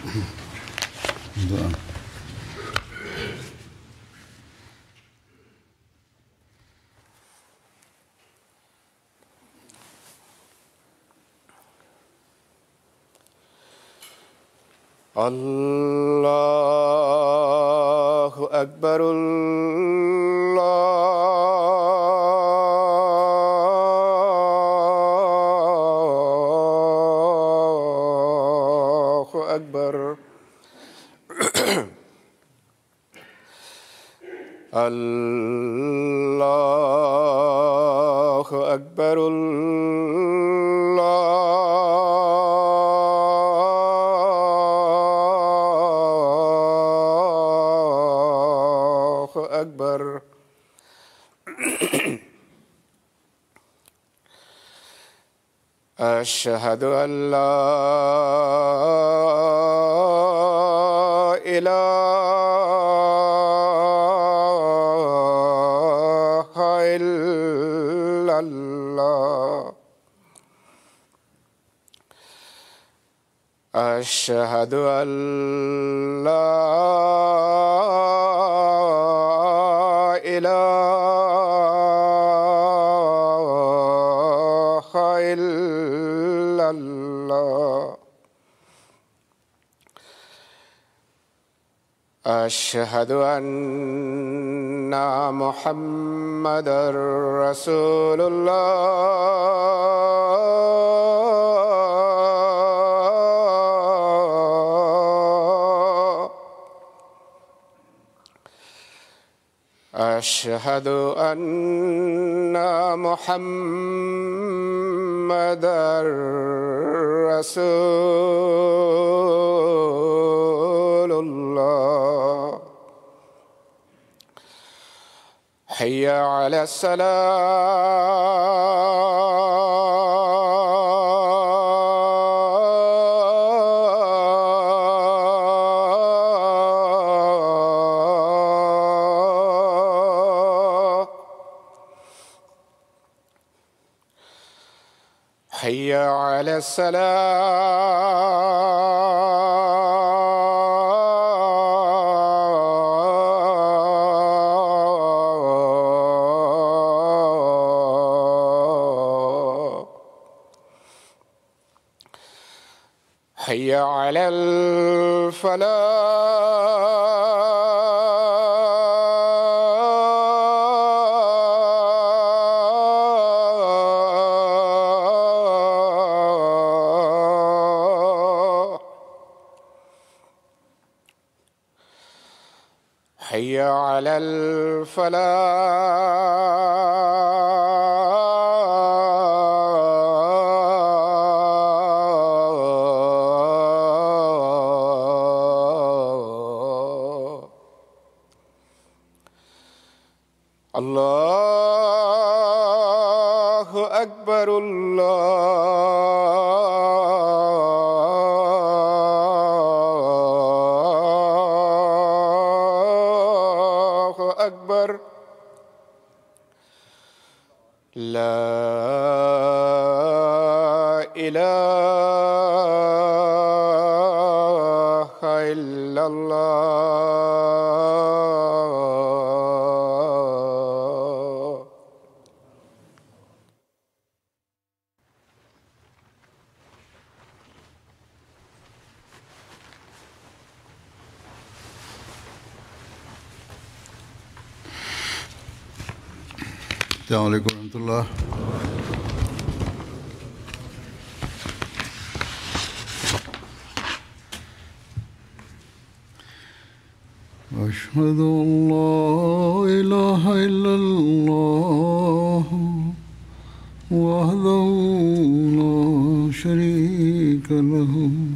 Да. الله أكبر الله أكبر الله أكبر الله أكبر أشهد أن لا إله إلا الله أشهد أن لا إله إلا الله أشهد أن محمدًا رسول الله أشهد أن محمدًا رسول الله حي على الصلاة حي على السلام حي على الفلاح حي على الفلاح الله أكبر الله أكبر لا إله إلا الله السلام عليكم ورحمة الله. أشهد أن لا إله إلا الله وحده لا شريك له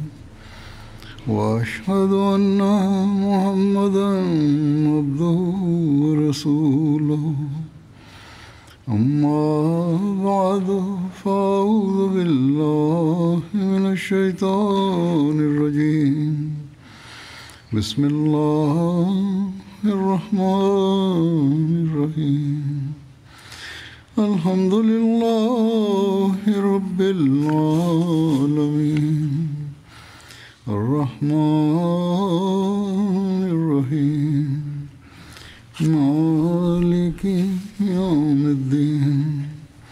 وأشهد أن محمدًا عبده ورسوله أما بعد فأعوذ بالله من الشيطان الرجيم بسم الله الرحمن الرحيم الحمد لله رب العالمين الرحمن الرحيم مالك يوم الدين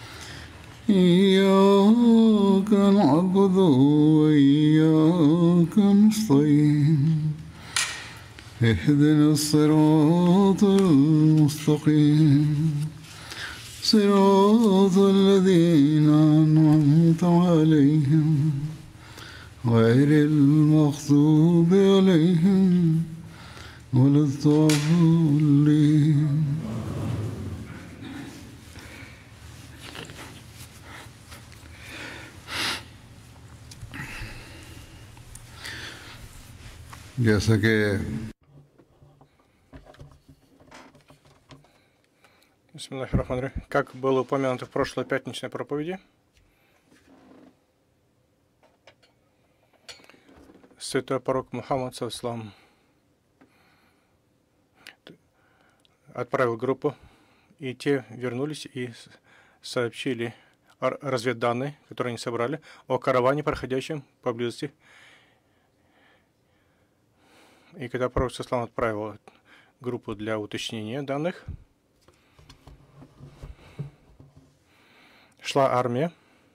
إياك نعبد وإياك نستعين اهدنا الصراط المستقيم صراط الذين أنعمت عليهم غير المغضوب عليهم ولا الضالين. जैसा कि Бисмиллахир-рахманир-рахим. Как было упомянуто в прошлой пятничной проповеди, святой пророк Мухаммад саллаллаху отправил группу, и те вернулись и сообщили разведданные, которые они собрали, о караване, проходящем поблизости. И когда пророк саллаллаху отправил группу для уточнения данных, шла армия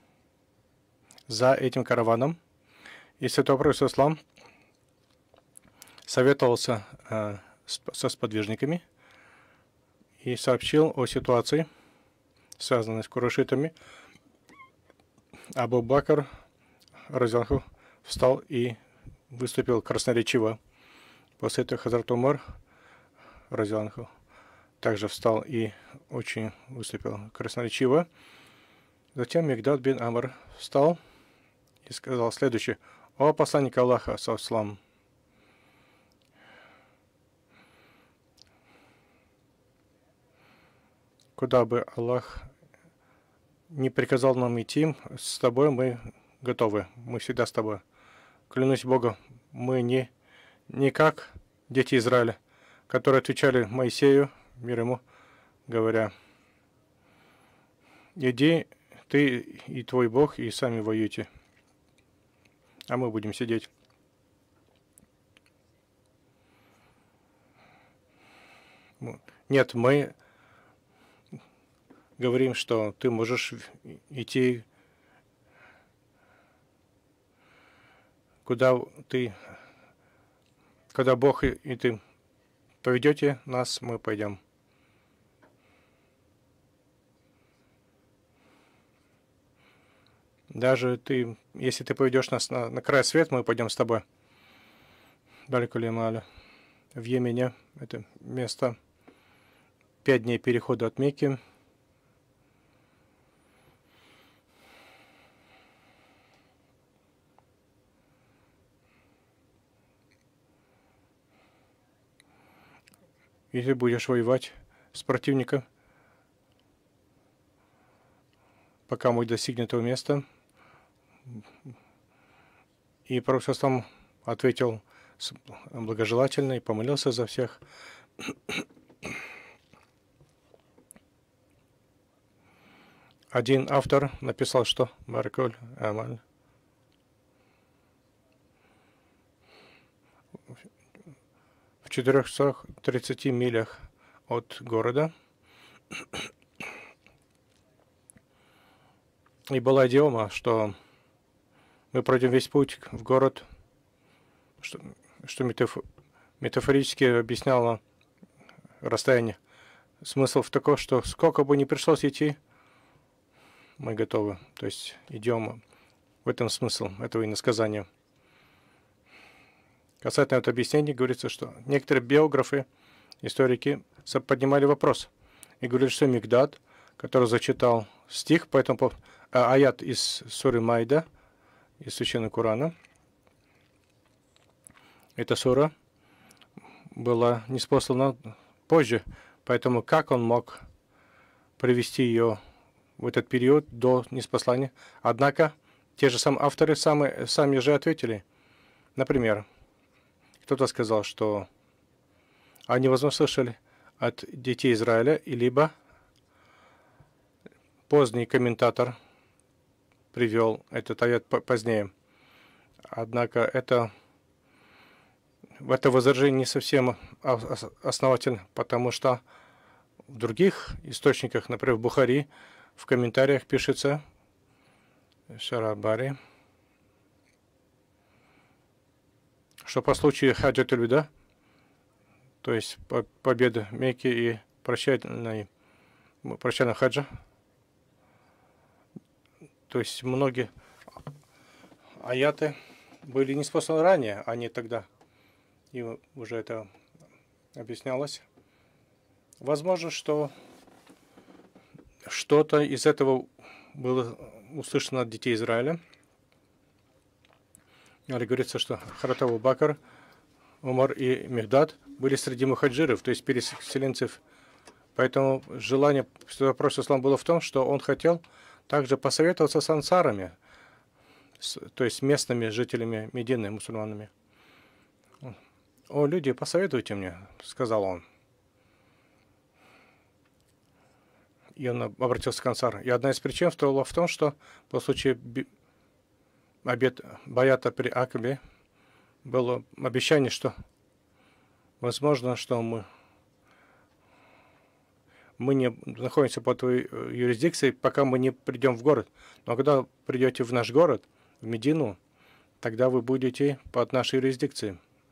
за этим караваном, и святой пророк саллаллаху советовался со сподвижниками и сообщил о ситуации, связанной с курайшитами. Абу Бакр разъяллаху встал и выступил красноречиво. После этого Хазрат Умар разъяллаху также встал и очень выступил красноречиво. Затем Мигдад бин Амр встал и сказал следующее: «О посланник Аллаха, саллаллаху, куда бы Аллах не приказал нам идти, с тобой мы готовы, мы всегда с тобой. Клянусь Богом, мы не как дети Израиля, которые отвечали Моисею, мир ему, говоря: иди ты и твой Бог, и сами воюйте, а мы будем сидеть». Нет, мы говорим, что ты можешь идти, куда Бог и ты поведете нас, мы пойдем. Даже если ты поведешь нас на край света, мы пойдем с тобой. Далеко ли Маля? В Йемене это место 5 дней перехода от Мекки. Если будешь воевать с противником, пока мы достигнем этого места. И пророк сам ответил благожелательно и помолился за всех. Один автор написал, что Баракуль Амаль в 430 милях от города. И была идиома, что мы пройдем весь путь в город, что метафорически объясняло расстояние. Смысл в таком, что сколько бы ни пришлось идти, мы готовы. То есть идиома. В этом смысл этого иносказания. Касательно этого объяснения говорится, что некоторые биографы, историки поднимали вопрос и говорили, что Мигдад, который зачитал стих, поэтому аят из суры Майда, из Священного Корана, эта сура была ниспослана позже, поэтому как он мог привести ее в этот период до ниспослания? Однако те же самые авторы сами же ответили. Например, кто-то сказал, что они, возможно, слышали от детей Израиля, либо поздний комментатор привел этот аят позднее. Однако это в это возражение не совсем основательно, потому что в других источниках, например, в Бухари, в комментариях пишется Шарабари, что по случаю хаджат аль-Вида, то есть победы Мекки и прощального хаджа, то есть многие аяты были неспосланы ранее, а не тогда. И уже это объяснялось. Возможно, что что-то из этого было услышано от детей Израиля. Але говорится, что Харат Абу Бакр, Умар и Мигдад были среди мухаджиров, то есть переселенцев. Поэтому желание Пророка ислам было в том, что он хотел также посоветоваться с ансарами, то есть местными жителями Медины, мусульманами. «О, люди, посоветуйте мне», — сказал он. И он обратился к ансару. И одна из причин была в том, что по случаю баята при Акабе было обещание, что возможно, что мы не находимся под твоей юрисдикцией, пока мы не придем в город. Но когда придете в наш город, в Медину, тогда вы будете под нашей юрисдикцией.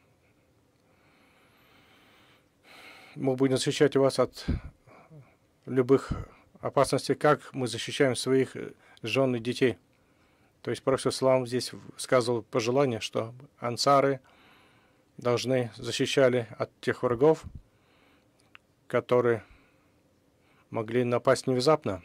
Мы будем защищать вас от любых опасностей, как мы защищаем своих жен и детей. То есть Пророк ислам здесь сказал пожелание, что ансары должны защищали от тех врагов, которые могли напасть внезапно.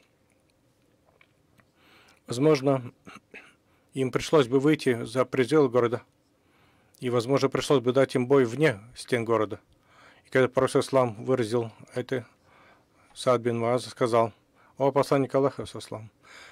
Возможно, им пришлось бы выйти за пределы города, и, возможно, пришлось бы дать им бой вне стен города. И когда Пророк ислам выразил это, Саад бин Муаз сказал: «О посланник Аллаха, ислам,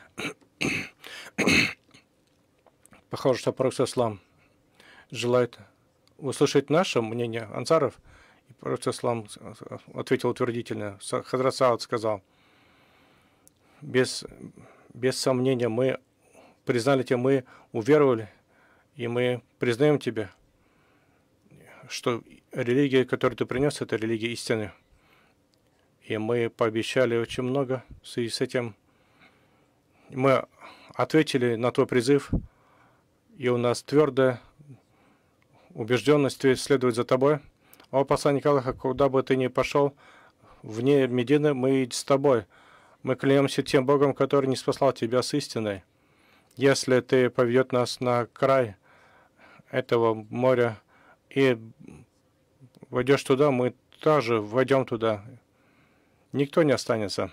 похоже, что Пророк ислам желает услышать наше мнение ансаров». И Пророк ислам ответил утвердительно. Хазрат Саад сказал: без сомнения мы признали тебя, мы уверовали, и мы признаем тебя, что религия, которую ты принес, это религия истины. И мы пообещали очень много, в связи с этим мы ответили на твой призыв, и у нас твердая убежденность следовать за тобой. О посланник Аллаха, куда бы ты ни пошел, вне Медины, мы с тобой. Мы клянемся тем Богом, который не спасал тебя с истиной. Если ты поведет нас на край этого моря и войдешь туда, мы тоже войдем туда. Никто не останется.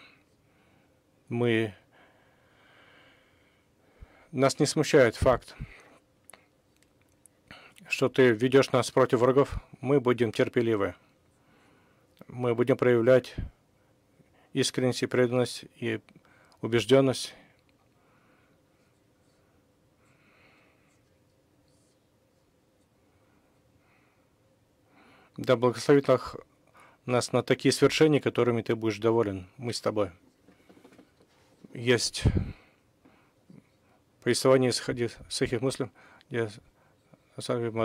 Нас не смущает факт, что ты ведешь нас против врагов. Мы будем терпеливы. Мы будем проявлять искренность и преданность и убежденность. Да благословит Аллах нас на такие свершения, которыми ты будешь доволен. Мы с тобой. Есть повествование из хадис Сахих Муслим, где Саад бин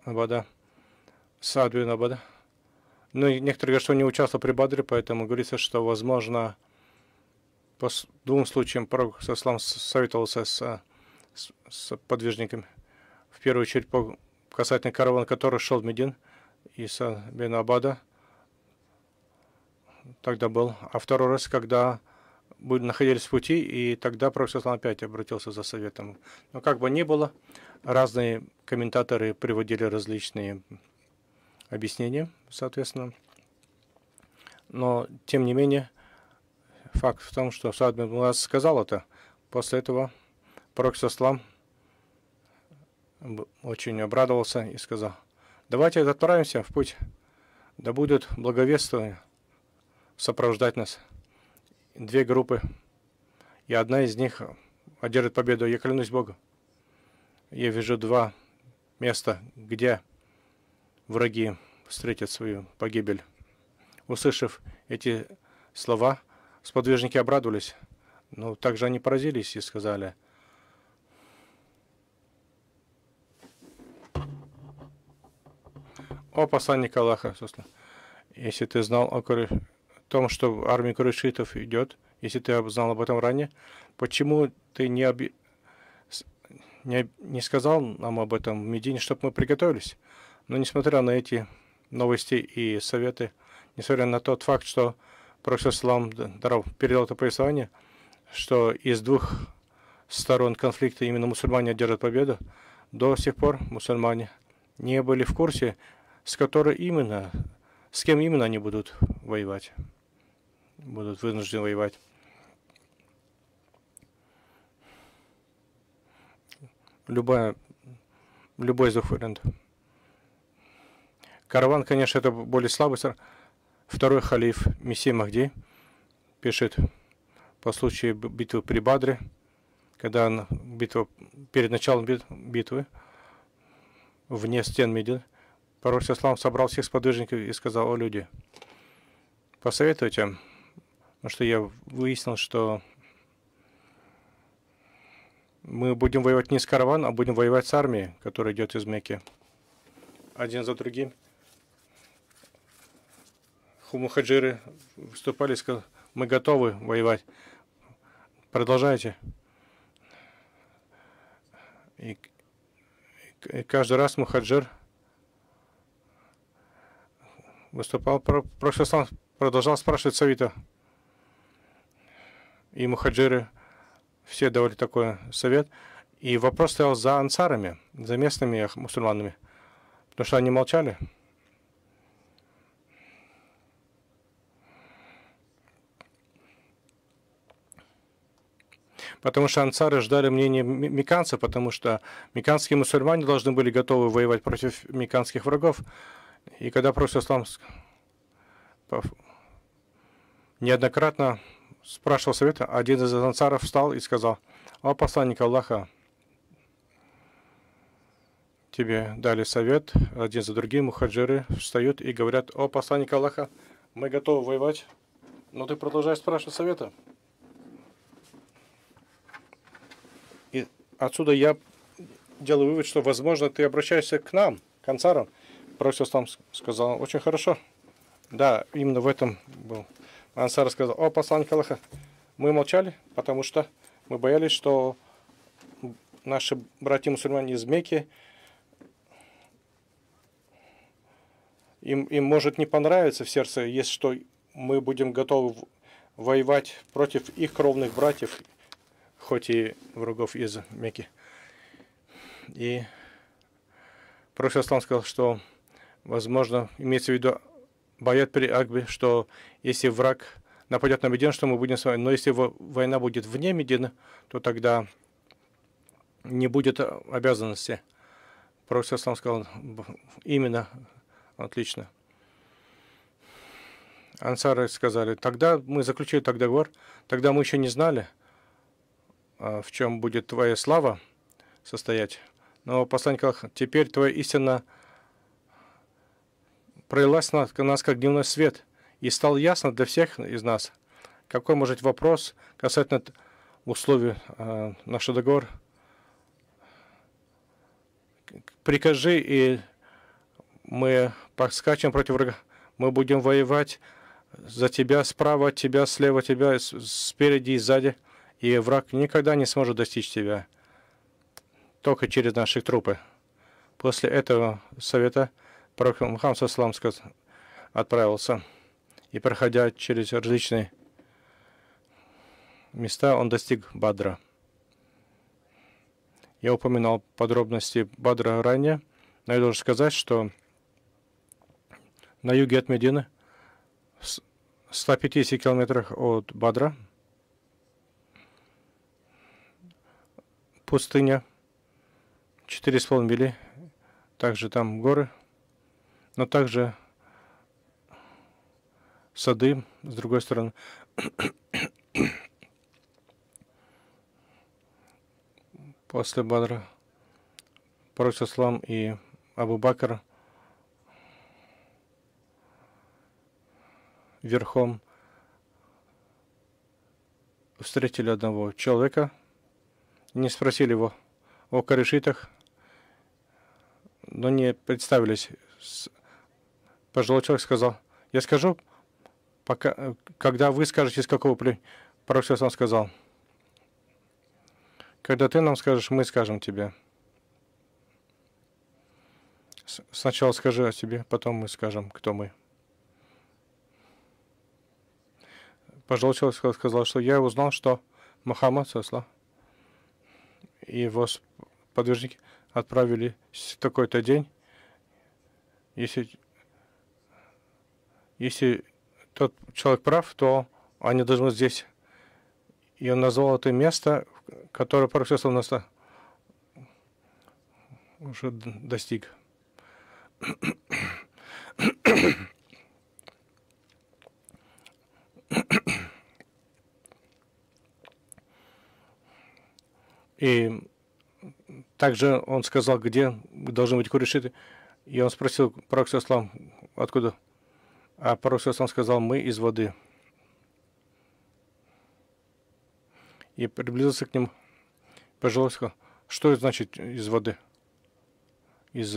Абада. Но некоторые говорят, что не участвовал при Бадре, поэтому говорится, что, возможно, по двум случаям Пророк ислам советовался с подвижниками. В первую очередь, касательно каравана, который шел в Медин, и Саад бин Абада тогда был. А второй раз, когда находились в пути, и тогда Пророк ислам опять обратился за советом. Но как бы ни было, разные комментаторы приводили различные объяснения, соответственно. Но, тем не менее, факт в том, что Саад бин Муаз сказал это. После этого Пророк ислам очень обрадовался и сказал: давайте отправимся в путь, да будет благовествие сопровождать нас. Две группы, и одна из них одержит победу. Я клянусь Богом, я вижу два места, где враги встретят свою погибель. Услышав эти слова, сподвижники обрадовались, но также они поразились и сказали: о посланник Аллаха, если ты знал о том, что армия курайшитов идет, если ты знал об этом ранее, почему ты не сказал нам об этом в Медине, чтобы мы приготовились? Но несмотря на эти новости и советы, несмотря на тот факт, что Пророк Ислам передал это повествование, что из двух сторон конфликта именно мусульмане одержат победу, до сих пор мусульмане не были в курсе, с кем именно они будут воевать, будут вынуждены воевать. Любой из двух вариантов. Караван, конечно, это более слабый. Второй халиф Мессия Махди пишет по случаю битвы при Бадре, когда перед началом битвы вне стен Медины, пророк Ислам собрал всех сподвижников и сказал: о люди, посоветуйте, потому что я выяснил, что мы будем воевать не с караваном, а будем воевать с армией, которая идет из Мекки. Один за другим. Мухаджиры выступали и сказали: мы готовы воевать. Продолжайте. И каждый раз мухаджир выступал, Пророк продолжал спрашивать совета. И мухаджиры все давали такой совет. И вопрос стоял за ансарами, за местными мусульманами, потому что они молчали. Потому что ансары ждали мнения мекканцев, потому что мекканские мусульмане должны были готовы воевать против мекканских врагов. И когда Пророк Ислам неоднократно спрашивал совета, один из ансаров встал и сказал: о посланник Аллаха, тебе дали совет. Один за другим мухаджиры встают и говорят: о посланник Аллаха, мы готовы воевать, но ты продолжаешь спрашивать совета. И отсюда я делаю вывод, что, возможно, ты обращаешься к нам, к ансарам. Пророк Ислам сказал: очень хорошо. Да, именно в этом был. Ансар сказал: о посланник Аллаха, мы молчали, потому что мы боялись, что наши братья-мусульмане из Мекки, им может не понравиться в сердце, если что мы будем готовы воевать против их кровных братьев, хоть и врагов из Мекки. И Пророк Ислам сказал, что, возможно, имеется в виду Баят при Акбе, что если враг нападет на Медину, что мы будем с вами. Но если война будет вне Медины, то тогда не будет обязанности. Пророк Ислам сказал: именно, отлично. Ансары сказали: тогда мы заключили договор, тогда мы еще не знали, в чем будет твоя слава состоять. Но посланник Аллаха, теперь твоя истина пролилась на нас, как дневной свет, и стало ясно для всех из нас, какой может быть вопрос касательно условий нашего договора. Прикажи, и мы поскачем против врага. Мы будем воевать за тебя, справа от тебя, слева от тебя, спереди и сзади. И враг никогда не сможет достичь тебя, только через наши трупы. После этого совета пророк Мухаммад саллаллаху алейхи ва саллям отправился. И, проходя через различные места, он достиг Бадра. Я упоминал подробности Бадра ранее, но я должен сказать, что на юге от Медины, в 150 километрах от Бадра, пустыня, 4,5 мили, также там горы, но также сады с другой стороны. После Бадра Пророк Ислам и Абу Бакр верхом встретили одного человека, не спросили его о корешитах, но не представились. Пожилой человек сказал, я скажу, пока, когда вы скажете, из какого племени. Пророк сам сказал, когда ты нам скажешь, мы скажем тебе. Сначала скажи о себе, потом мы скажем, кто мы. Пожилой человек сказал, что я узнал, что Мухаммад и его подвижники отправились в такой-то день. Если тот человек прав, то они должны быть здесь. И он назвал это место, которое Пророк уже достиг. И также он сказал, где должны быть курейшиты. И он спросил Пророк откуда. А Пророк сказал, мы из воды. И приблизился к нему. Пожилой сказал, что это значит из воды? Из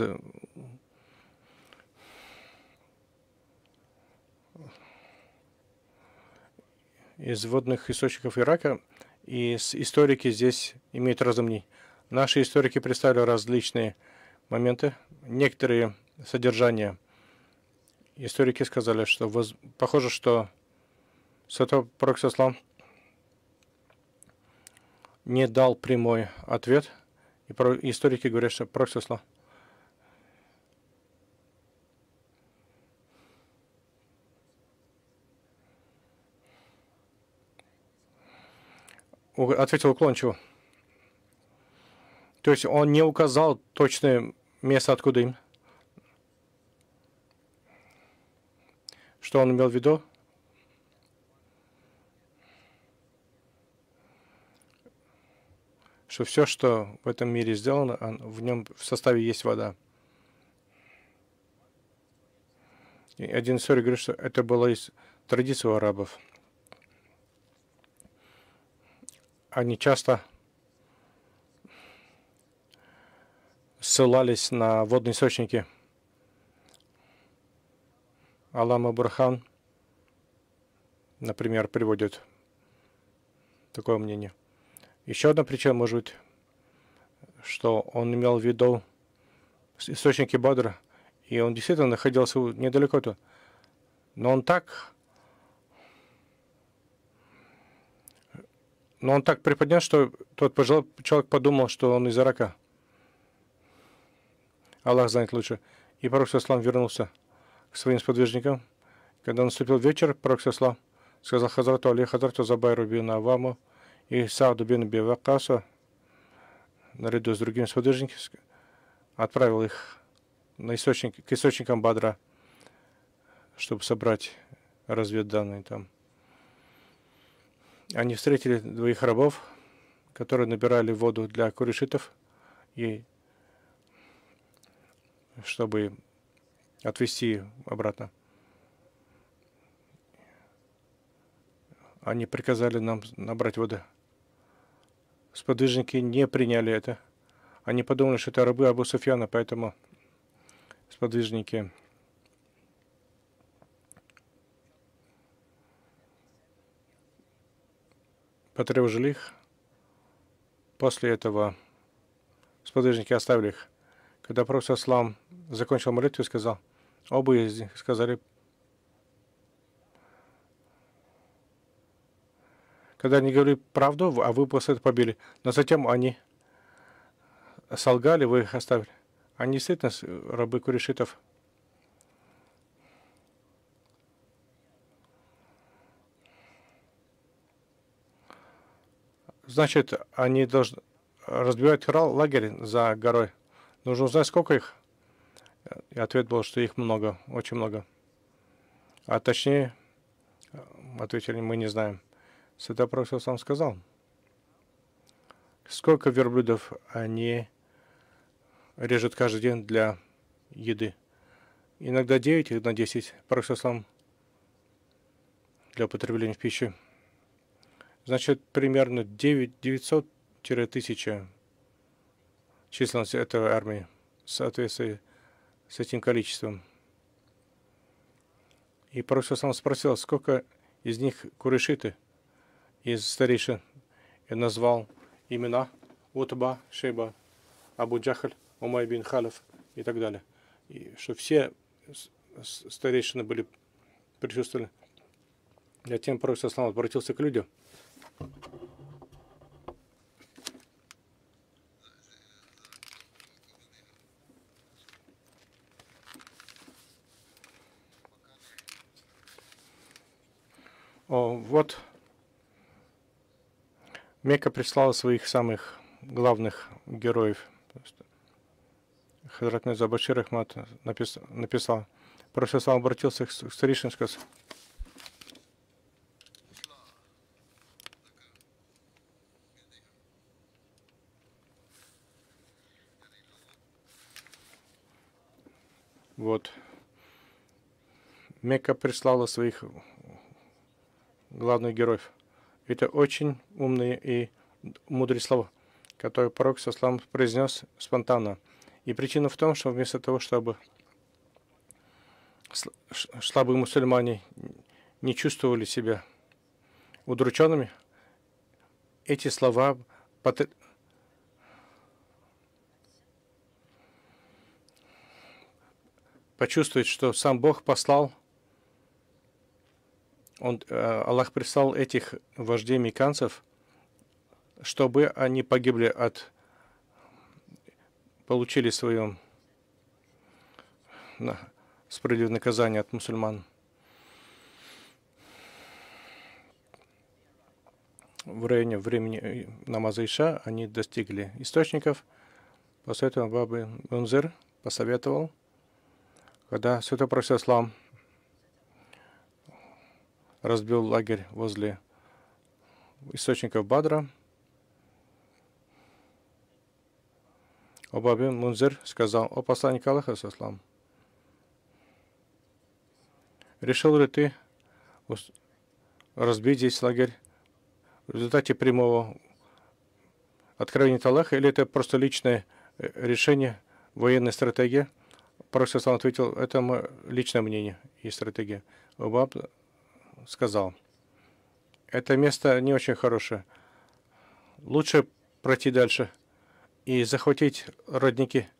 водных источников Ирака. И историки здесь имеют разные мнения. Наши историки представили различные моменты. Некоторые содержания историки сказали, что похоже, что Святой Пророк не дал прямой ответ. И историки говорят, что Пророк ответил уклончиво. То есть он не указал точное место, откуда им. Что он имел в виду? Что все, что в этом мире сделано, в нем в составе есть вода. И один историк говорит, что это было из традиции у арабов. Они часто ссылались на водные источники. Аллама Бурхан, например, приводит такое мнение. Еще одна причина может быть, что он имел в виду источники Бадра, и он действительно находился недалеко тут. Но он так приподнес, что тот пожилой человек подумал, что он из Ирака. Аллах знает лучше. И Пророк вернулся к своим сподвижникам. Когда наступил вечер, Пророк сказал Хазрату Али, Хазрату Забайру бин Аваму и Сауду бин Бивакасу, наряду с другими сподвижниками, отправил их к источникам Бадра, чтобы собрать разведданные там. Они встретили двоих рабов, которые набирали воду для курейшитов, и чтобы отвезти обратно. Они приказали нам набрать воду. Сподвижники не приняли это. Они подумали, что это рабы Абу Суфьяна, поэтому сподвижники потревожили их. После этого сподвижники оставили их. Когда Пророк закончил молитву и сказал, оба из них сказали, когда они говорили правду, а вы после этого побили. Но затем они солгали, вы их оставили. Они действительно рабы курейшитов. Значит, они должны разбивать лагерь за горой. Нужно узнать, сколько их. И ответ был, что их много, очень много. А точнее, ответили, мы не знаем. Святой Пророк сам сказал, сколько верблюдов они режут каждый день для еды. Иногда 9, иногда 10. Пророк для употребления в пищу. Значит, примерно 900-1000 численность этой армии в соответствии с этим количеством. И пророк сам спросил, сколько из них курешиты, из старейшин, и назвал имена Утба, Шейба, Абу Джахаль, Умай бин Халиф и так далее. И что все старейшины были присутствовали. Затем пророк саллаллаху обратился к людям. Вот Мекка прислала своих самых главных героев. Хазрат Мирза Башир Ахмад написал. Пророк саллаллаху обратился к старейшинам и сказал: вот Мекка прислала своих главных героев. Это очень умные и мудрые слова, которые пророк саллаллаху произнес спонтанно. И причина в том, что вместо того, чтобы слабые мусульмане не чувствовали себя удрученными, эти слова почувствуют, что сам Бог послал, Аллах прислал этих вождей мекканцев, чтобы они погибли получили свое справедливое наказание от мусульман. В районе времени намаза Иша они достигли источников. После этого Бабы Мунзир посоветовал, когда святой пророк ислам разбил лагерь возле источников Бадра, Бабы Мунзир сказал: о посланник Аллаха, саллаллаху, решил ли ты разбить здесь лагерь в результате прямого откровения от Аллаха, или это просто личное решение, военная стратегия? Пророк саллаллаху ответил: это мое личное мнение и стратегия. Убаб сказал: это место не очень хорошее. Лучше пройти дальше и захватить родники,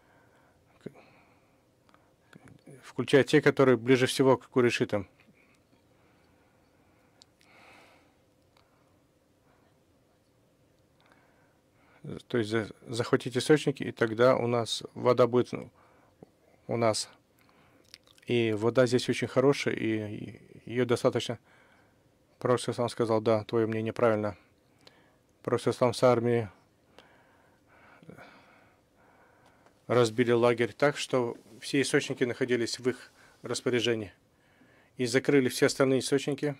включая те, которые ближе всего к курешитам. То есть захватить источники, и тогда у нас вода будет у нас. И вода здесь очень хорошая, и ее достаточно. Пророк саллаллаху сказал: да, твое мнение правильно. Пророк саллаллаху с армией разбили лагерь так, что все источники находились в их распоряжении. И закрыли все остальные источники.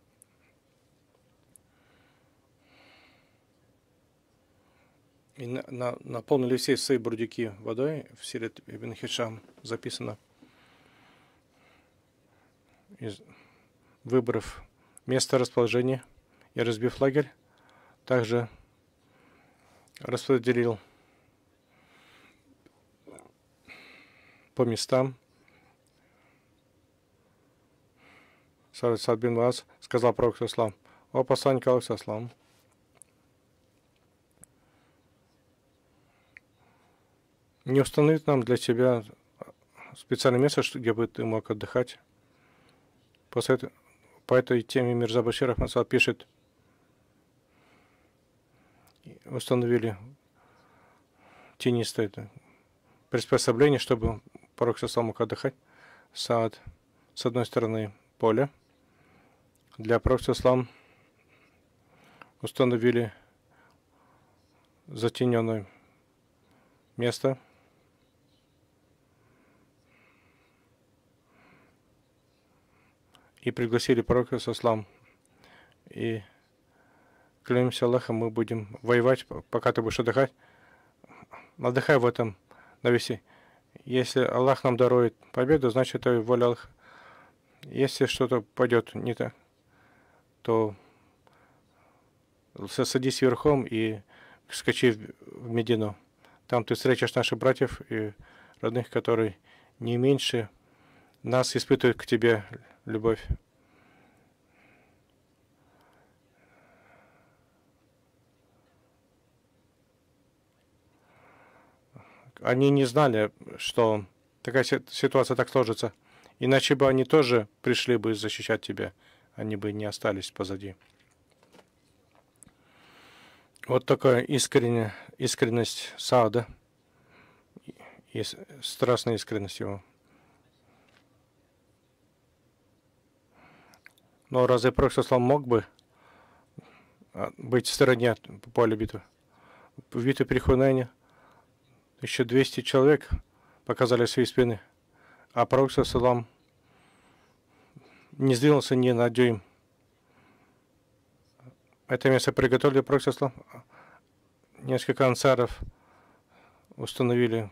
И наполнили все свои бурдюки водой. В Сират Ибн Хишам записано. Выбрав место расположения и разбив лагерь, также распределил по местам. Сад бин Муаз сказал пророку саллаллаху: о посланник Аллаха, саллаллаху, не установить нам для тебя специальное место, где бы ты мог отдыхать. По этой теме Мирза Башир Ахмад пишет: установили тенистое приспособление, чтобы пророк саллаллаху мог отдыхать. Сад с одной стороны поля. Для пророка саллаллаху установили затененное место. И пригласили пророка саллаллаху. И клянемся Аллахом, мы будем воевать, пока ты будешь отдыхать. Отдыхай в этом навесе. Если Аллах нам дарует победу, значит, это воля Аллаха. Если что-то пойдет не так, то садись верхом и скачи в Медину. Там ты встретишь наших братьев и родных, которые не меньше нас испытывают к тебе любовь. Они не знали, что такая ситуация так сложится. Иначе бы они тоже пришли бы защищать тебя. Они бы не остались позади. Вот такая искренность Саада и страстная искренность его. Но разве Пророк мог бы быть в стороне по полю битвы? В битве при Хунайне 1200 человек показали свои спины, а Пророк не сдвинулся ни на дюйм. Это место приготовили Пророк. Несколько ансаров установили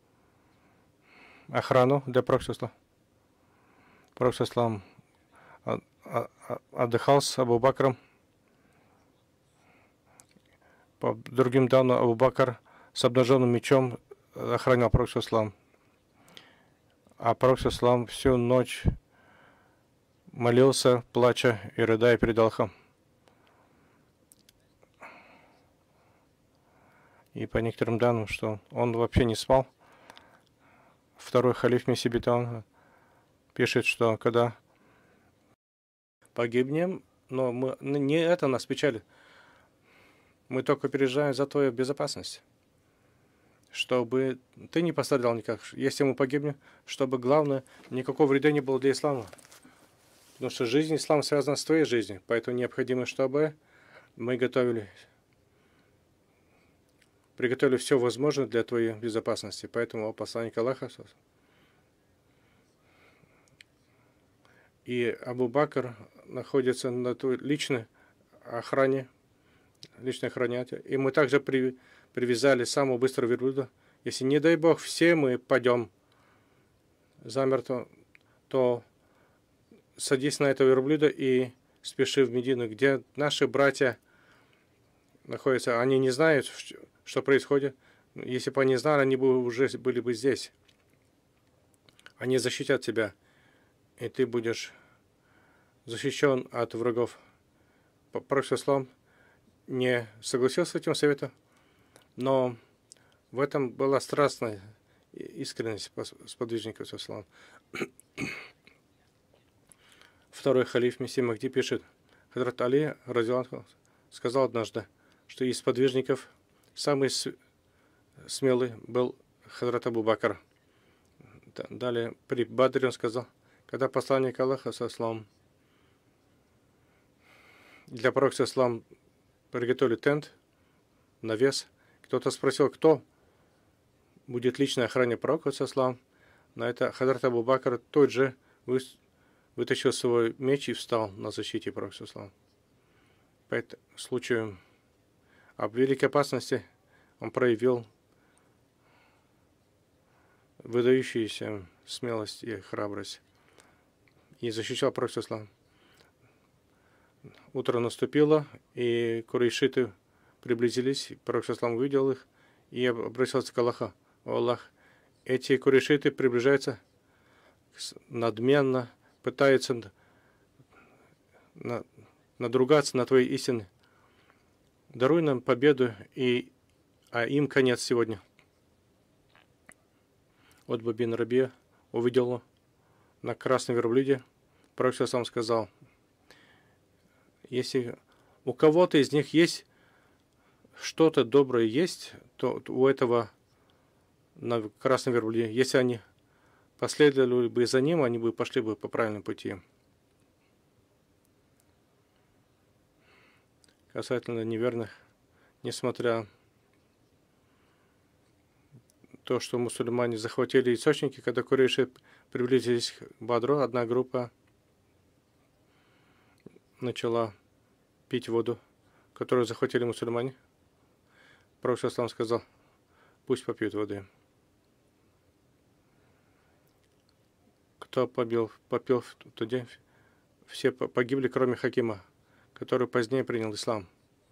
охрану для Пророка. Пророк отдыхал с Абу Бакром. По другим данным, Абу Бакр с обнаженным мечом охранял Пророка. А Пророк всю ночь молился, плача и рыдая перед Аллахом. И по некоторым данным, что он вообще не спал. Второй халиф Мессибитан пишет, что когда погибнем, но не это нас печалит. Мы только переживаем за твою безопасность. Чтобы ты не пострадал никак. Если мы погибнем, чтобы, главное, никакого вреда не было для ислама. Потому что жизнь ислама связана с твоей жизнью. Поэтому необходимо, чтобы мы приготовили все возможное для твоей безопасности. Поэтому посланник Аллаха и Абу Бакр находится на той личной охране, и мы также привязали самого быстрого верблюда. Если, не дай Бог, все мы пойдем замертво, то садись на этого верблюда и спеши в Медину, где наши братья находятся. Они не знают, что происходит. Если бы они знали, они бы уже были бы здесь. Они защитят тебя, и ты будешь защищен от врагов. Пророк не согласился с этим советом, но в этом была страстная искренность сподвижников. Второй халиф Мессия Махди пишет: Хазрат Али сказал однажды, что из сподвижников самый смелый был Хазрат Абу Бакр. Далее при Бадре он сказал, когда посланник Аллаха для пророка приготовили тент, навес, кто-то спросил, кто будет личной охране пророка, на это Хазрат Абу Бакр тот же вытащил свой меч и встал на защите пророка. По этому случаю об великой опасности он проявил выдающуюся смелость и храбрость и защищал пророка. Утро наступило, и курейшиты приблизились, пророк увидел их и обратился к Аллаху: «О Аллах, эти курейшиты приближаются надменно, пытаются надругаться на твоей истины. Даруй нам победу, а им конец сегодня». Утба бин Рабия увидел на красном верблюде. Пророк сказал: если у кого-то из них есть что-то доброе есть, то у этого на красном верблюде, если они последовали бы за ним, они бы пошли бы по правильному пути. Касательно неверных, несмотря на то, что мусульмане захватили источники, когда курейши приблизились к Бадру, одна группа начала пить воду, которую захватили мусульмане. Пророк сказал: пусть попьют воды. Кто попил в тот день, все погибли, кроме Хакима, который позднее принял ислам.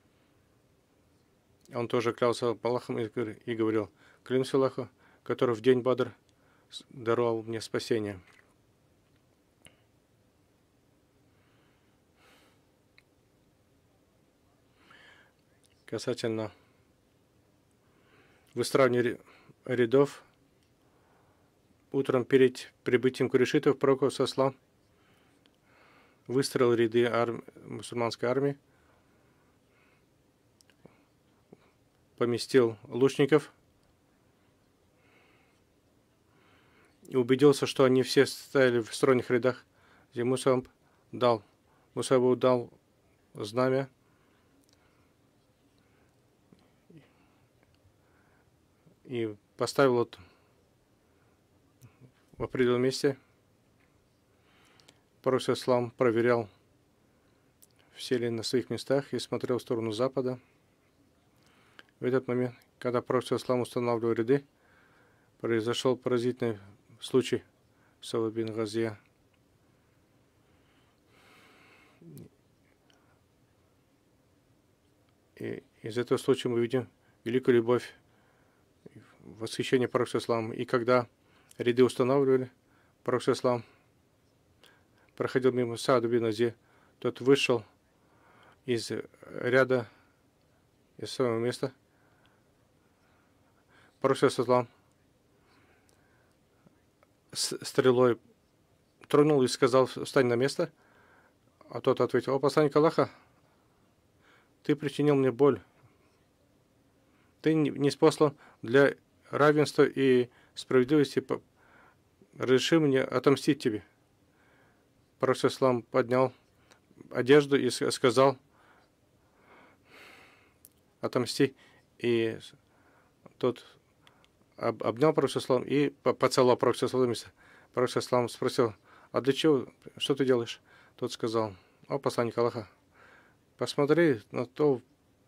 Он тоже клялся Аллахом и говорил: клянусь Аллаху, который в день Бадр даровал мне спасение. касательно выстраивания рядов. Утром перед прибытием курешитов пророк саллаллаху выстроил ряды мусульманской армии, поместил лучников и убедился, что они все стояли в стройных рядах, где Мусабу дал знамя и поставил это в определенном месте. Пророк саллаллаху проверял, все ли на своих местах, и смотрел в сторону запада. В этот момент, когда пророк саллаллаху устанавливал ряды, произошел поразительный случай с Саид бин Газия. И из этого случая мы видим великую любовь, восхищение пророка саллаллаху. И когда ряды устанавливали, пророк саллаллаху проходил мимо Саада бин Газия, тот вышел из ряда, из своего места. Пророк саллаллаху стрелой тронул и сказал: встань на место. А тот ответил: о посланник Аллаха, ты причинил мне боль. Ты не спослан для равенства и справедливости. Реши мне отомстить тебе. Пророк саллаллаху поднял одежду и сказал: отомсти. И тот обнял пророка саллаллаху и поцеловал пророка саллаллаху. Пророк саллаллаху спросил: а для чего, что ты делаешь? Тот сказал: о посланник Аллаха, посмотри на то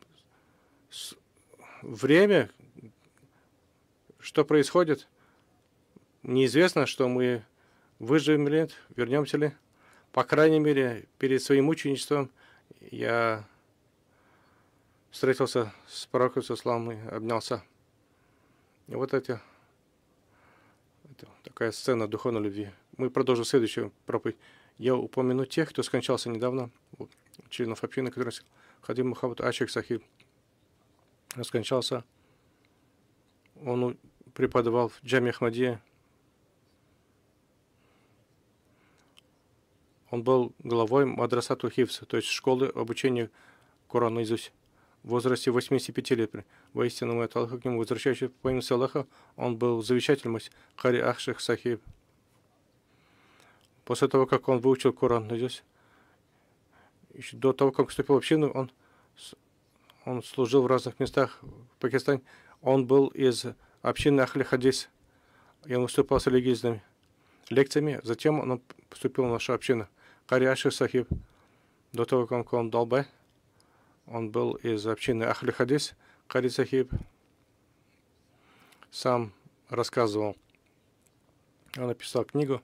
время, что происходит. Неизвестно, что мы выживем или нет, вернемся ли. По крайней мере, перед своим мученичеством я встретился с пророком саллаллаху и обнялся. И вот это такая сцена духовной любви. Мы продолжим следующую проповедь. Я упомяну тех, кто скончался недавно, членов общины, который Хадим Мухаммад Ачик Сахиб скончался. Он преподавал в Джаме Ахмадия. Он был главой Мадрасату Хифс, то есть школы обучения Корана наизусть. В возрасте 85 лет. Воистину, мой Аллах к нему возвращающийся по имени Аллаха, он был завещателем Хари Ахших Сахиб. После того, как он выучил Коран наизусть, еще до того, как вступил в общину, он служил в разных местах в Пакистане. Он был из общины Ахли Хадис, и он выступал с религиозными лекциями. Затем он поступил в нашу общину. Хари Ахших Сахиб, до того, как он дал бай, он был из общины Ахли Хадис. Хари Сахиб сам рассказывал. Он написал книгу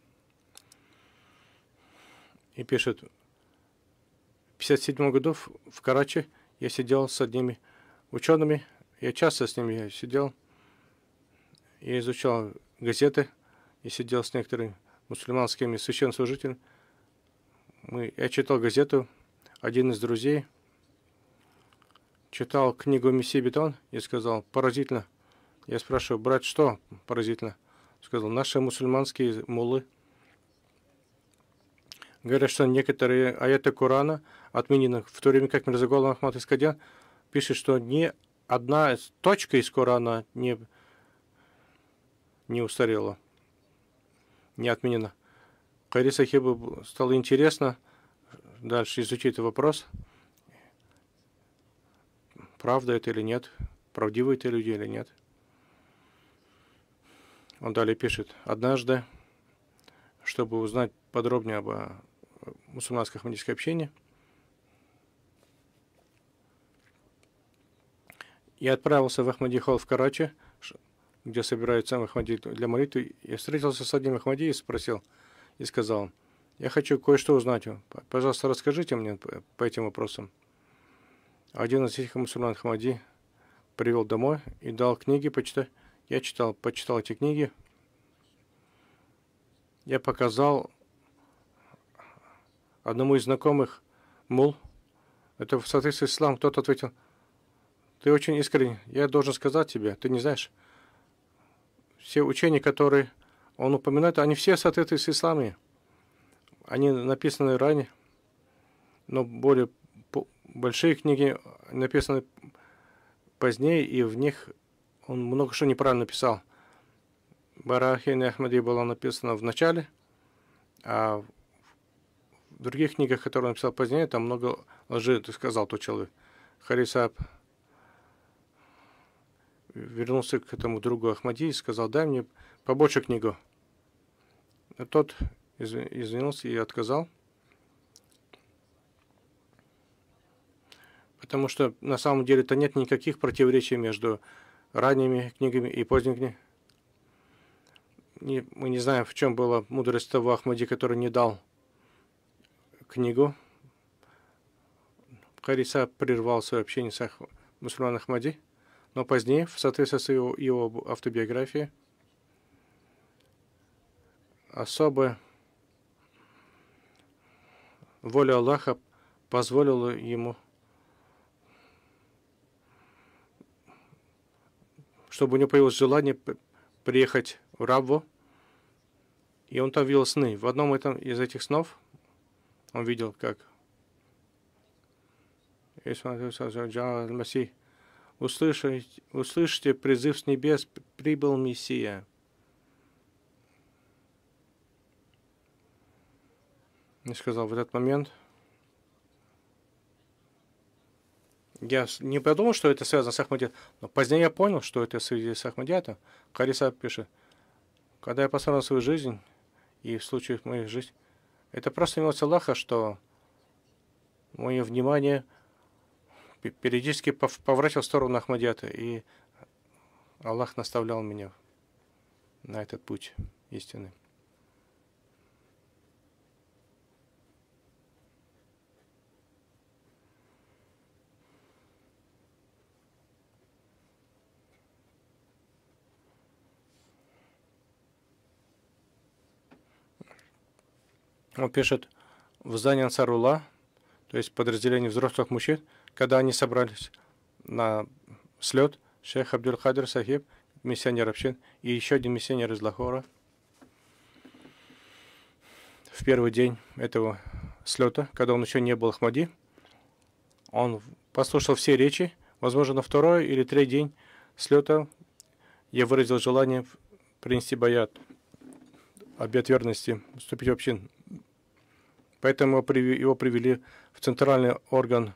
и пишет: в 1957 году в Карачи я сидел с одними учеными. Я часто с ними сидел и изучал газеты, и сидел с некоторыми мусульманскими священнослужителями. Я читал газету. Один из друзей читал книгу Мессии Бетон и сказал: поразительно. Я спрашиваю: брат, что поразительно? Сказал: наши мусульманские муллы говорят, что некоторые аяты Корана отменены, в то время как Мирза Гулам Ахмад Искадян пишет, что ни одна точка из Корана не устарела, не отменена. Хари Сахибу стало интересно дальше изучить этот вопрос. Правда это или нет, правдивы это люди или нет. Он далее пишет: однажды, чтобы узнать подробнее об мусульманской ахмадийской общине, я отправился в Ахмади холл в Карачи, где собираются Ахмади для молитвы. Я встретился с одним Ахмади и спросил, и сказал: я хочу кое-что узнать. Пожалуйста, расскажите мне по этим вопросам. Один из этих мусульман Ахмади привел домой и дал книги почитать. Я почитал эти книги. Я показал одному из знакомых мул. Это в соответствии с исламом. Тот ответил: Ты очень искренне. Я должен сказать тебе, ты не знаешь, все учения, которые он упоминает, они все соответствуют с исламом. Они написаны ранее, но более большие книги написаны позднее, и в них он много что неправильно написал. Барахин Ахмади было написано в начале, а в других книгах, которые он написал позднее, там много лжи, ты сказал тот человек. Харисаб вернулся к этому другу Ахмади и сказал: дай мне побольше книгу. А тот извинился и отказал. Потому что на самом деле-то нет никаких противоречий между ранними книгами и поздними. Мы не знаем, в чем была мудрость того Ахмади, который не дал книгу. Хариса прервал свое общение с мусульманом Ахмади, но позднее, в соответствии с его автобиографией, особая воля Аллаха позволила ему, чтобы у него появилось желание приехать в Рабву, и он там видел сны. В одном из этих снов он видел, как услышите призыв с небес, прибыл Мессия. И сказал, в этот момент я не подумал, что это связано с Ахмадиятом, но позднее я понял, что это в связи с Ахмадиятом. Хариса пишет, когда я посмотрел свою жизнь, и в случае моей жизни, это просто милость Аллаха, что мое внимание периодически поворачивал в сторону Ахмадията, и Аллах наставлял меня на этот путь истины. Он пишет, в здании Ансарулла, то есть подразделение взрослых мужчин, когда они собрались на слет, шейх Абдул-Хадир Сахиб, миссионер общин, и еще один миссионер из Лахора, в первый день этого слета, когда он еще не был Ахмади, он послушал все речи. Возможно, на второй или третий день слета я выразил желание принести баят, обет верности, вступить в общин. Поэтому его привели в центральный орган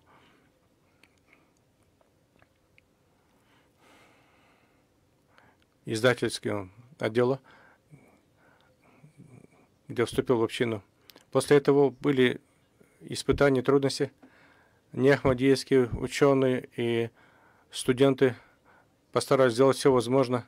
издательского отдела, где вступил в общину. После этого были испытания, трудности. Неахмадийские ученые и студенты постарались сделать все возможное,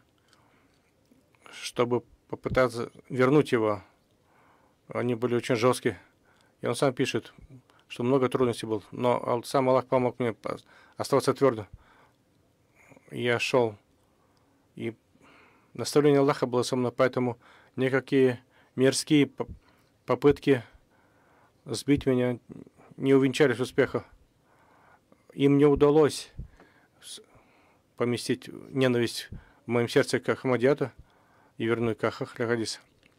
чтобы попытаться вернуть его. Они были очень жесткие. И он сам пишет, что много трудностей было. Но сам Аллах помог мне оставаться твердо. Я шел. И наставление Аллаха было со мной, поэтому никакие мирские попытки сбить меня не увенчались успехом. Им не удалось поместить ненависть в моем сердце к Ахмадияту и вернуть к Ахле Хадис.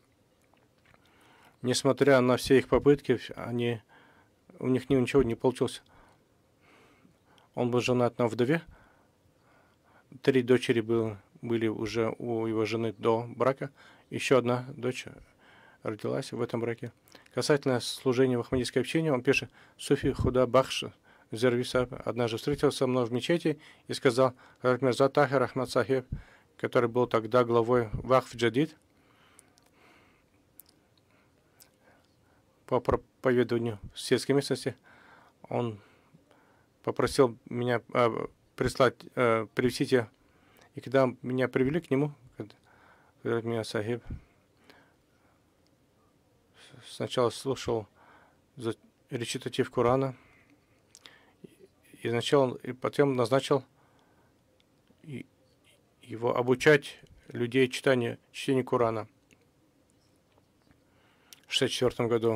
Несмотря на все их попытки, у них ничего не получилось. Он был женат на вдове. 3 дочери были уже у его жены до брака. Еще одна дочь родилась в этом браке. Касательно служения в ахмадийской общине, он пишет, Суфи Худа Бахш Зервиса однажды встретился со мной в мечети и сказал, Мирза Тахир Ахмад Сахиб, который был тогда главой Вахф Джадид, по проповедованию в сельской местности, он попросил меня привести ее. И когда меня привели к нему, меня Сахиб сначала слушал речитатив Корана, и потом назначил его обучать людей чтению Корана в 1964 году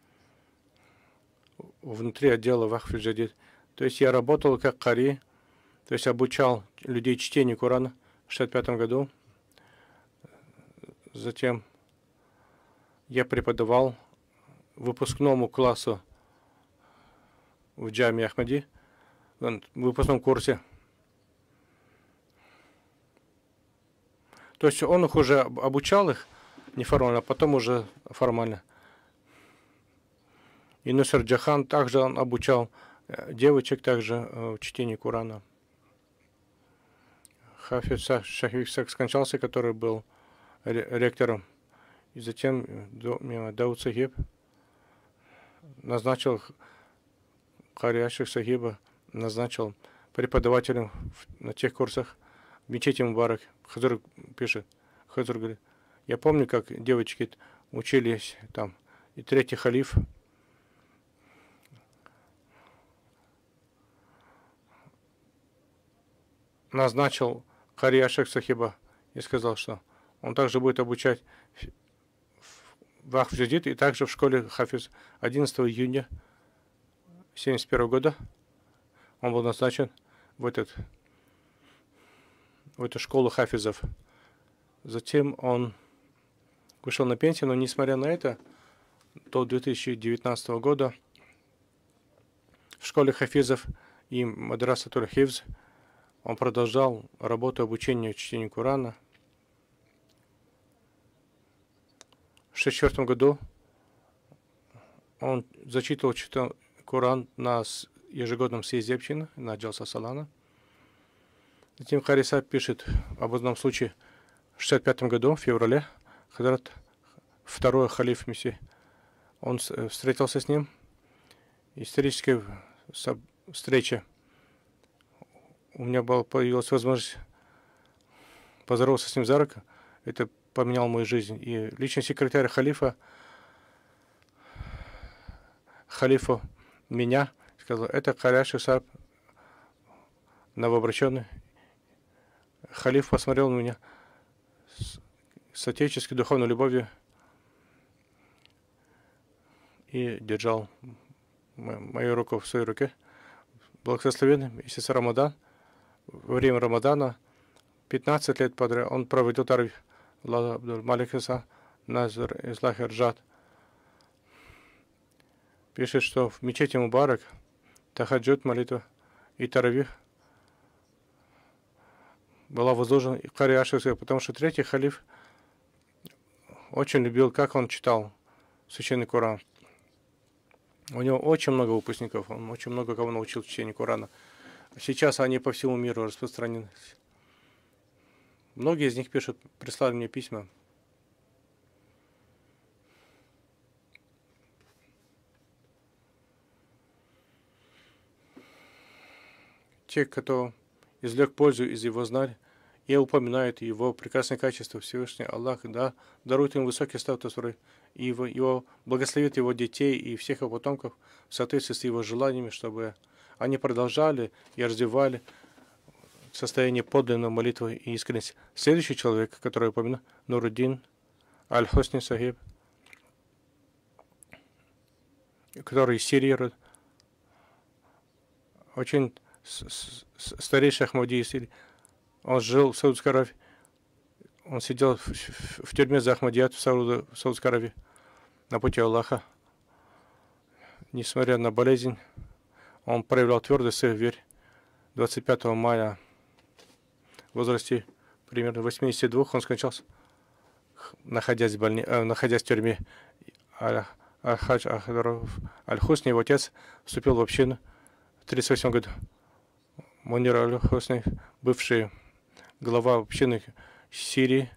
внутри отдела Вахф Джадид. То есть я работал как кари То есть обучал людей чтению Корана в 1965 году. Затем я преподавал выпускному классу в Джаме Ахмади, в выпускном курсе. То есть он их уже обучал их неформально, а потом уже формально. И Нусер Джахан также он обучал девочек также чтению Корана. Хафиз Шахик скончался, который был ректором. И затем Дауд Сахиб назначил Кари Ашик Сахиба, назначил преподавателем на тех курсах в мечети Мубарак. Хазур пишет, Хазур говорит, я помню, как девочки учились там, и третий халиф назначил Кари Ашик Сахиба и сказал, что он также будет обучать в Ахф-Джадид и также в школе Хафиз 11 июня 1971 года. Он был назначен в эту школу хафизов. Затем он вышел на пенсию, но несмотря на это, до 2019 года в школе хафизов и Мадрасатуль Хифз он продолжал работу обучения чтению Корана. В 1964 году он читал Коран на ежегодном съезде общины на Джалса Салана. Затем Хариса пишет об одном случае в 1965 году, в феврале, Хазрат, второй халиф Мессии, он встретился с ним. Историческая встреча. У меня появилась возможность поздороваться с ним за руку. Это поменял мою жизнь. И личный секретарь халифа меня сказал, это Караши Саб, новообращенный. Халиф посмотрел на меня с отеческой духовной любовью и держал мою руку в своей руке. Благословенный месяц Рамадан. Во время Рамадана 15 лет подряд он проведет Маликиса Назар Ислахи Рджат. Пишет, что в мечети Мубарак тахаджуд молитва и таравих была возложена Кари Ашик, потому что третий халиф очень любил, как он читал священный Коран. У него очень много выпускников, он очень много кого научил чтению Корана. Сейчас они по всему миру распространены. Многие из них пишут, прислали мне письма. Те, кто извлек пользу из его знаний и упоминают его прекрасные качества, Всевышний Аллах, да, дарует им высокий статус, и его благословит его детей и всех его потомков в соответствии с его желаниями, чтобы они продолжали и развивали состояние подлинной молитвы и искренности. Следующий человек, который я упомянул, Нуруддин Аль-Хусни Сахиб, который из Сирии, очень старейший Ахмади из Сирии. Он жил в Саудовской Аравии. Он сидел в тюрьме за Ахмадият в Саудовской Аравии на пути Аллаха. Несмотря на болезнь, он проявлял твердость свою верь. 25 мая в возрасте примерно 82 он скончался, находясь в тюрьме. Аль-Хадж Аль-Хусни, его отец, вступил в общину в 1938 году. Мунир Аль-Хусни, бывший глава общины Сирии,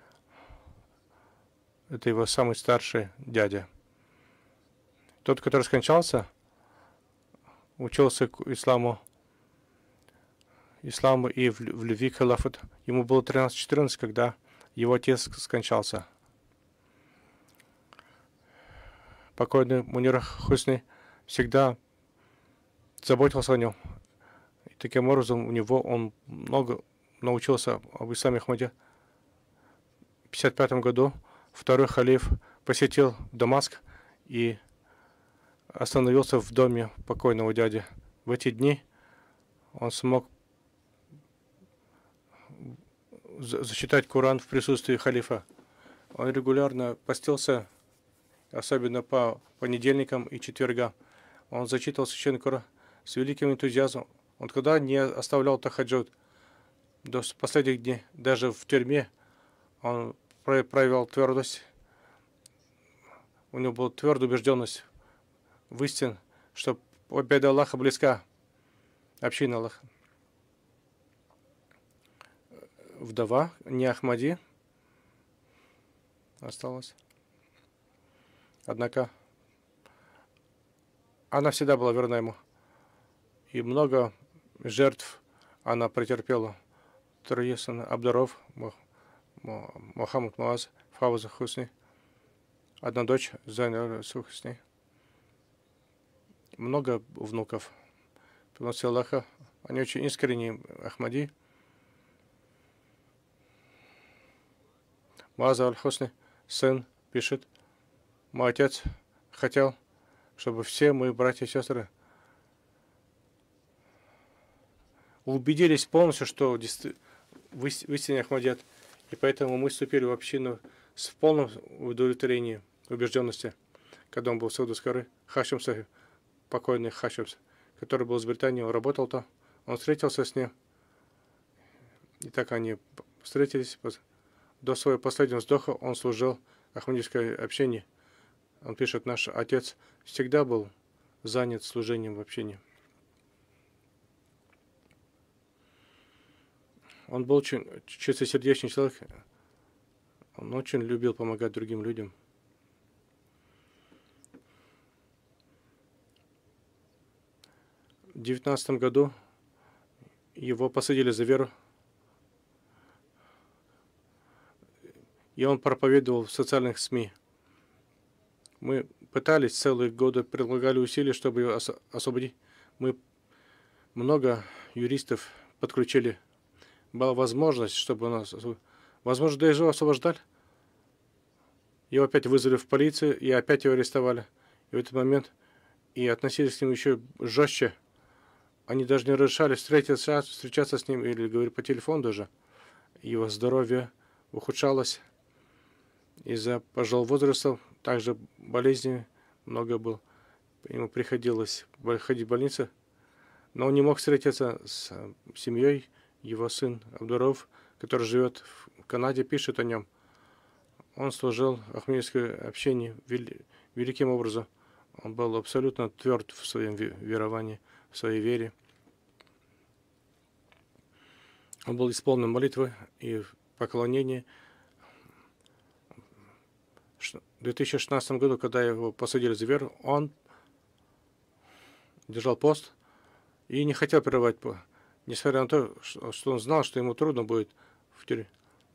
это его самый старший дядя. Тот, который скончался, учился к исламу и в любви к халафату. Ему было 13-14, когда его отец скончался. Покойный Мунир Хусни всегда заботился о нем. И таким образом он много научился об исламе Ахмаде. В 1955 году второй халиф посетил Дамаск и остановился в доме покойного дяди. В эти дни он смог зачитать Коран в присутствии халифа. Он регулярно постился, особенно по понедельникам и четвергам. Он зачитывал священный Коран с великим энтузиазмом. Он когда не оставлял тахаджуд до последних дней, даже в тюрьме, он проявил твердость. У него была твердая убежденность в истине, что победа Аллаха близка, община Аллаха. Вдова, не Ахмади, осталась. Однако она всегда была верна ему. И много жертв она претерпела. Трое сыновей Абдаров, Мухаммад Муаз, Фауза Хусни, одна дочь Зайна Сухусни. Много внуков. Приносил Аллаха. Они очень искренние Ахмади. Муаз Аль-Хусни, сын, пишет: мой отец хотел, чтобы все мои братья и сестры убедились полностью, что в истине Ахмадият. И поэтому мы вступили в общину в полном удовлетворении, убежденности. Когда он был в Саудовской Аравии, Хашим Сахиб, покойный Хашим, который был из Британии, он работал там, он встретился с ним. И так они встретились. До своего последнего вздоха он служил ахмадийской общине. Он пишет: наш отец всегда был занят служением в общине. Он был очень чистосердечный человек. Он очень любил помогать другим людям. В 19 году его посадили за веру. И он проповедовал в социальных СМИ. Мы пытались целые годы, прилагали усилия, чтобы его освободить. Мы много юристов подключили. Была возможность, чтобы нас... Возможно, даже его освобождали. Его опять вызвали в полицию, и опять его арестовали. И в этот момент и относились к нему еще жестче. Они даже не разрешали встречаться с ним или говорить по телефону даже. Его здоровье ухудшалось. Из-за пожилого возраста также болезни много было. Ему приходилось ходить в больницу. Но он не мог встретиться с семьей. Его сын Абдуров, который живет в Канаде, пишет о нем. Он служил ахмадийской общине великим образом. Он был абсолютно тверд в своем веровании, в своей вере. Он был исполнен молитвы и поклонения. В 2016 году, когда его посадили за веру, он держал пост и не хотел прерывать, несмотря на то, что он знал, что ему трудно будет в тюрьме.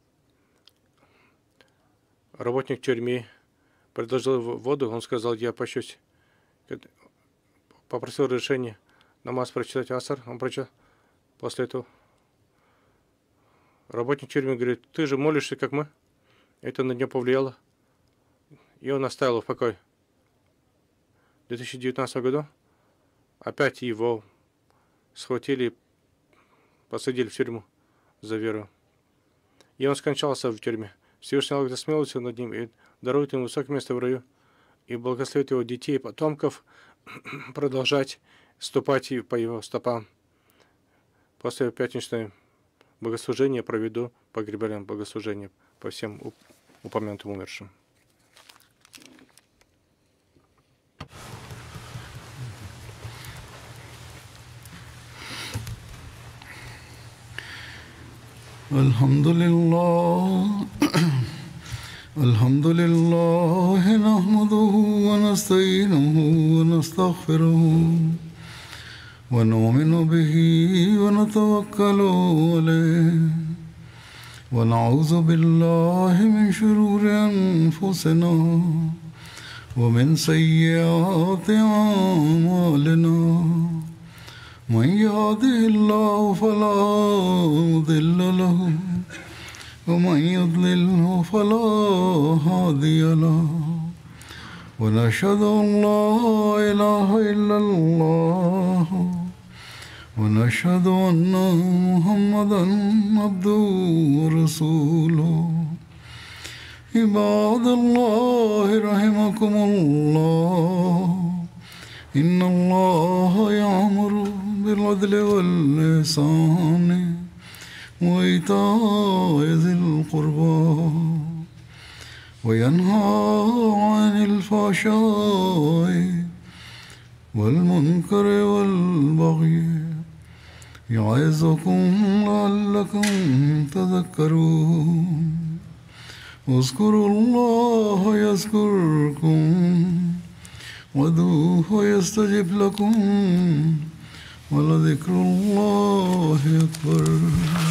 Работник тюрьмы предложил воду, он сказал: я пощусь. Попросил разрешения намаз прочитать асар, он прочитал. После этого работник тюрьмы говорит: ты же молишься, как мы. Это на него повлияло. И он оставил в покое. В 2019 году опять его схватили, посадили в тюрьму за веру. И он скончался в тюрьме. Всевышний Аллах смилуется над ним и дарует ему высокое место в раю. И благословит его детей и потомков продолжать ступать по его стопам. После пятничного богослужения проведу погребальное богослужение по всем упомянутым умершим. الحمد لله الحمد لله نحمده ونستعينه ونستغفره ونؤمن به ونتوكل عليه ونعوذ بالله من شرور أنفسنا ومن سيئات أعمالنا من يهده الله فلا مضل له ومن يضلله فلا هادي له ونشهد أن لا إله إلا الله ونشهد أن محمدا عبده ورسوله عباد الله رحمكم الله إن الله يأمر بالعدل والإحسان وإيتاء ذي القربى وينهى عن الفحشاء والمنكر والبغي يعظكم لعلكم تذكرون اذكروا الله يذكركم وادعوه يستجب لكم ولذكر الله أكبر